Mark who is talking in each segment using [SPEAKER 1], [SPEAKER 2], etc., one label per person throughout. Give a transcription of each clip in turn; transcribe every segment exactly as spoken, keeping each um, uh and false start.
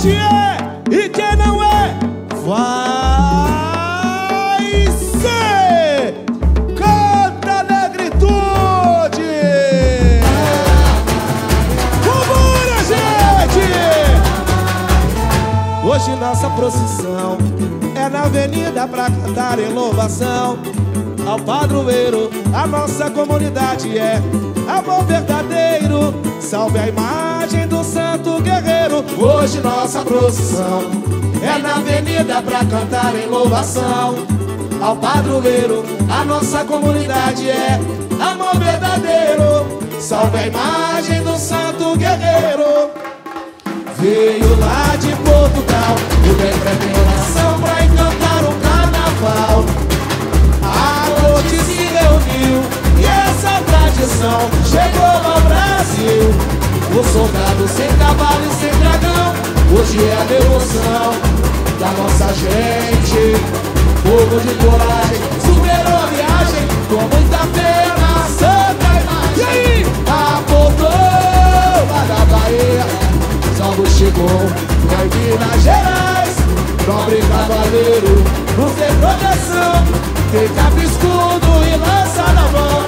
[SPEAKER 1] hoje é e quem não é vai ser. Canta negritude. Vambora, gente! Hoje nossa procissão é na avenida pra cantar em louvação ao padroeiro. A nossa comunidade é amor verdadeiro. Salve a imagem do santo guerreiro. Hoje nossa procissão é na avenida pra cantar em louvação ao padroeiro. A nossa comunidade é amor verdadeiro. Salve a imagem do santo guerreiro. Veio lá de Portugal o bem preparação pra encantar o carnaval. A corte se reuniu e essa tradição chegou ao Brasil. O soldado sem cavalo e sem dragão, hoje é a devoção da nossa gente. Povo de coragem, superou a viagem com muita fé na santa imagem. E aí? Apontou lá da Bahia, Salvo chegou em Minas Gerais. Nobre cavaleiro, luz de proteção, tem capa, escudo e lança na mão.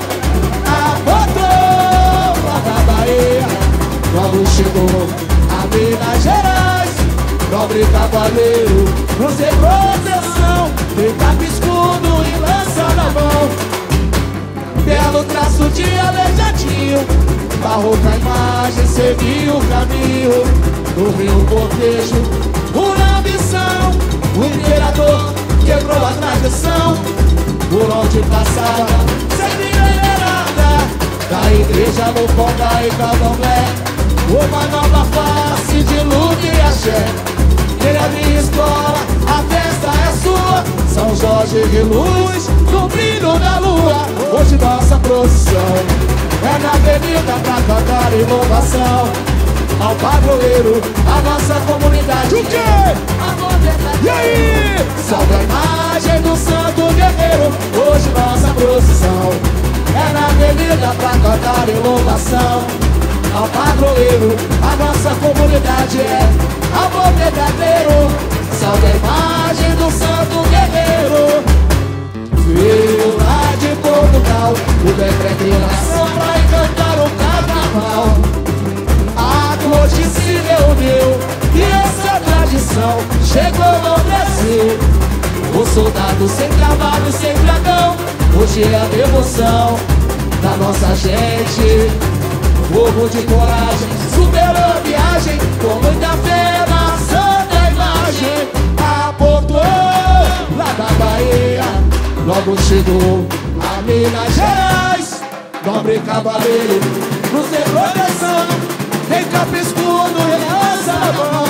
[SPEAKER 1] Apontou lá da Bahia, logo chegou a Minas Gerais. Nobre cavaleiro, luz de proteção, tem capa, escudo e lança na mão. Belo traço de aleijadinho, barroca imagem, seguiu o caminho. No rio cortejo, por ambição, o imperador quebrou a tradição. Por onde passava, sempre venerada, da igreja no Conga e Candomblé. Uma nova face de luta e axé. Ele é a minha escola, a festa é sua. São Jorge de luz, no brilho da lua. Hoje nossa procissão é na avenida pra cantar em louvação ao padroeiro, a nossa comunidade. O quê? E aí? Salve a imagem do santo guerreiro. Hoje nossa procissão é na avenida pra cantar em louvação ao padroeiro, a nossa comunidade é amor verdadeiro. Salve a imagem do santo guerreiro. Veio lá de Portugal o bem preparação pra encantar o carnaval. A corte se reuniu e essa tradição chegou ao Brasil. O soldado sem cavalo e sem dragão, hoje é a devoção da nossa gente. Povo de coragem, superou a viagem com muita fé na santa imagem. Apontou lá da Bahia, logo chegou a Minas Gerais. Nobre cavaleiro, luz de proteção, tem capa, escudo e lança na mão.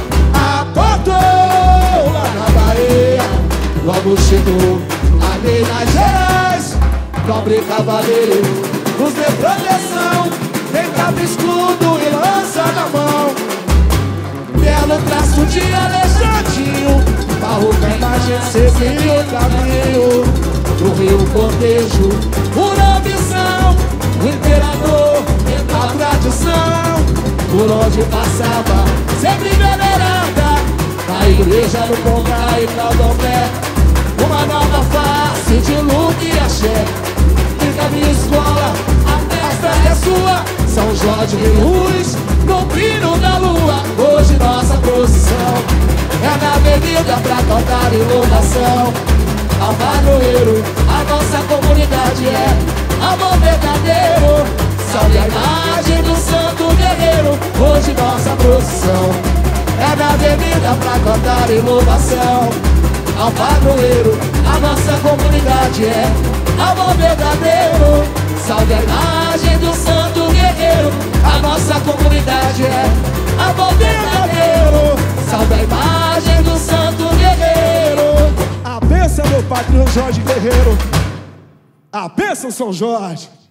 [SPEAKER 1] Apontou lá na Bahia, logo chegou a Minas Gerais. Nobre cavaleiro, luz de proteção, tem capa, escudo e lança na mão. Belo traço de aleijadinho, barroca imagem, seguiu o caminho. Do rio cortejo, por ambição, o imperador, a tradição. Por onde passava, sempre venerada, na igreja no Conga e Candomblé. Uma nova face de luta e axé. Fica a minha escola, a festa é sua. São Jorge de luz, no brilho da lua. Hoje nossa procissão é na avenida pra cantar em louvação ao padroeiro, a nossa comunidade é amor verdadeiro. Salve a imagem do santo guerreiro. Hoje nossa procissão é na avenida pra cantar em louvação ao padroeiro, a nossa comunidade é amor verdadeiro. Salve a imagem do santo guerreiro. A nossa comunidade é amor verdadeiro. Salve a imagem do santo guerreiro. A bênção, meu patrão Jorge Guerreiro. A bênção, São Jorge.